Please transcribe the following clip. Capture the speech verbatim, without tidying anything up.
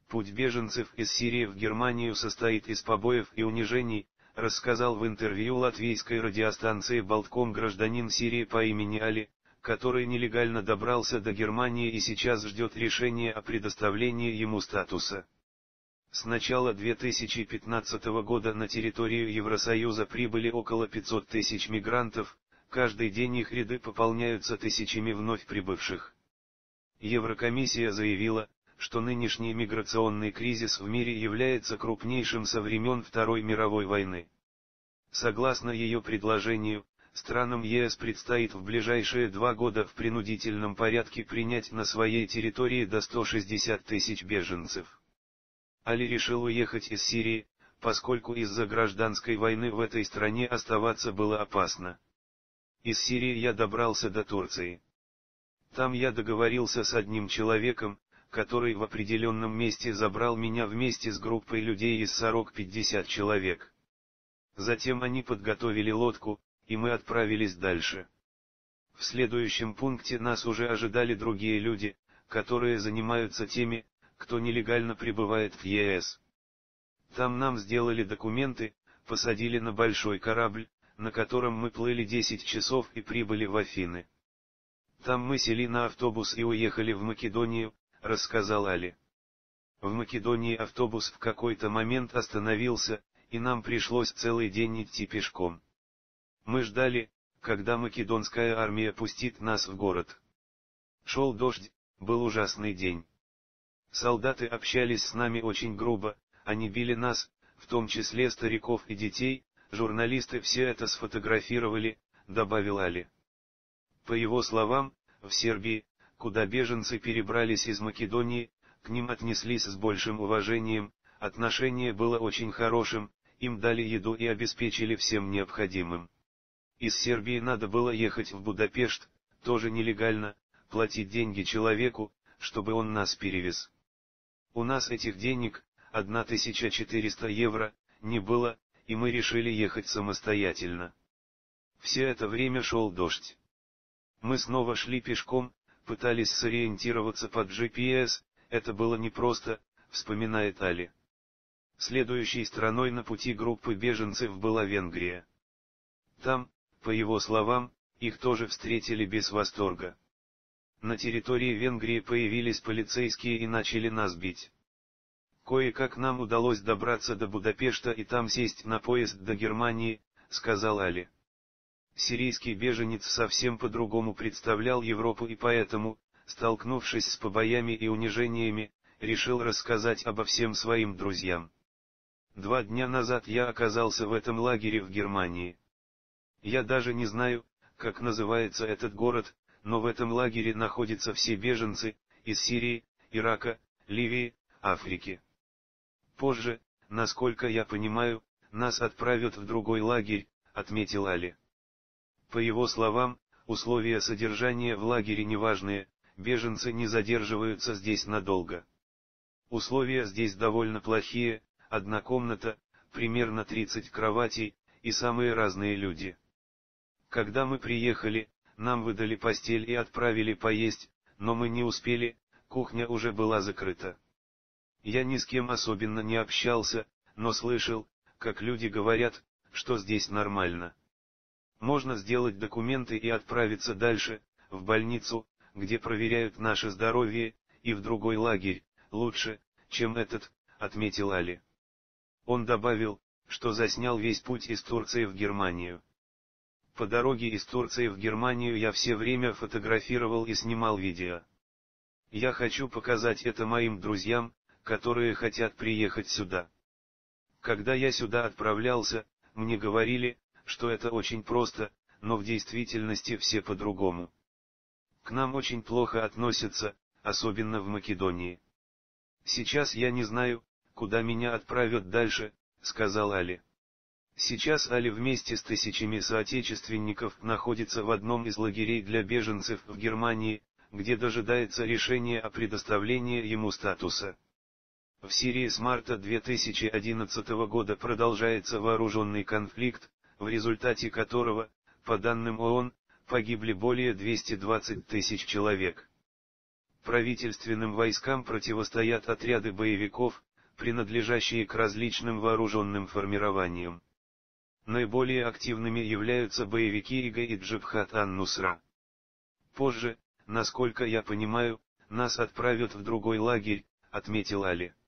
Путь беженцев из Сирии в Германию состоит из побоев и унижений, рассказал в интервью латвийской радиостанции «Болтком» гражданин Сирии по имени Али, который нелегально добрался до Германии и сейчас ждет решения о предоставлении ему статуса. С начала две тысячи пятнадцатого года на территорию Евросоюза прибыли около пятисот тысяч мигрантов, каждый день их ряды пополняются тысячами вновь прибывших. Еврокомиссия заявила, что нынешний миграционный кризис в мире является крупнейшим со времен Второй мировой войны. Согласно ее предложению, странам ЕС предстоит в ближайшие два года в принудительном порядке принять на своей территории до ста шестидесяти тысяч беженцев. Али решил уехать из Сирии, поскольку из-за гражданской войны в этой стране оставаться было опасно. Из Сирии я добрался до Турции. Там я договорился с одним человеком, который в определенном месте забрал меня вместе с группой людей из сорока-пятидесяти человек. Затем они подготовили лодку, и мы отправились дальше. В следующем пункте нас уже ожидали другие люди, которые занимаются теми, кто нелегально прибывает в ЕС. Там нам сделали документы, посадили на большой корабль, на котором мы плыли десять часов и прибыли в Афины. Там мы сели на автобус и уехали в Македонию, рассказал Али. В Македонии автобус в какой-то момент остановился, и нам пришлось целый день идти пешком. Мы ждали, когда македонская армия пустит нас в город. Шел дождь, был ужасный день. Солдаты общались с нами очень грубо, они били нас, в том числе стариков и детей, журналисты все это сфотографировали, добавил Али. По его словам, в Сербии, куда беженцы перебрались из Македонии, к ним отнеслись с большим уважением, отношение было очень хорошим, им дали еду и обеспечили всем необходимым. Из Сербии надо было ехать в Будапешт, тоже нелегально, платить деньги человеку, чтобы он нас перевез. У нас этих денег, тысяча четыреста евро, не было, и мы решили ехать самостоятельно. Все это время шел дождь. Мы снова шли пешком, пытались сориентироваться под джи пи эс, это было непросто, вспоминает Али. Следующей страной на пути группы беженцев была Венгрия. Там, по его словам, их тоже встретили без восторга. На территории Венгрии появились полицейские и начали нас бить. Кое-как нам удалось добраться до Будапешта и там сесть на поезд до Германии, сказал Али. Сирийский беженец совсем по-другому представлял Европу и поэтому, столкнувшись с побоями и унижениями, решил рассказать обо всем своим друзьям. Два дня назад я оказался в этом лагере в Германии. Я даже не знаю, как называется этот город, но в этом лагере находятся все беженцы, из Сирии, Ирака, Ливии, Африки. Позже, насколько я понимаю, нас отправят в другой лагерь, отметил Али. По его словам, условия содержания в лагере неважные, беженцы не задерживаются здесь надолго. Условия здесь довольно плохие, одна комната, примерно тридцать кроватей, и самые разные люди. Когда мы приехали, нам выдали постель и отправили поесть, но мы не успели, кухня уже была закрыта. Я ни с кем особенно не общался, но слышал, как люди говорят, что здесь нормально. Можно сделать документы и отправиться дальше, в больницу, где проверяют наше здоровье, и в другой лагерь, лучше, чем этот, отметил Али. Он добавил, что заснял весь путь из Турции в Германию. По дороге из Турции в Германию я все время фотографировал и снимал видео. Я хочу показать это моим друзьям, которые хотят приехать сюда. Когда я сюда отправлялся, мне говорили, что это очень просто, но в действительности все по-другому. К нам очень плохо относятся, особенно в Македонии. Сейчас я не знаю, куда меня отправят дальше, сказал Али. Сейчас Али вместе с тысячами соотечественников находится в одном из лагерей для беженцев в Германии, где дожидается решения о предоставлении ему статуса. В Сирии с марта две тысячи одиннадцатого года продолжается вооруженный конфликт, в результате которого, по данным ООН, погибли более двухсот двадцати тысяч человек. Правительственным войскам противостоят отряды боевиков, принадлежащие к различным вооруженным формированиям. Наиболее активными являются боевики ИГ и Джабхат ан-Нусра. Позже, насколько я понимаю, нас отправят в другой лагерь, отметил Али.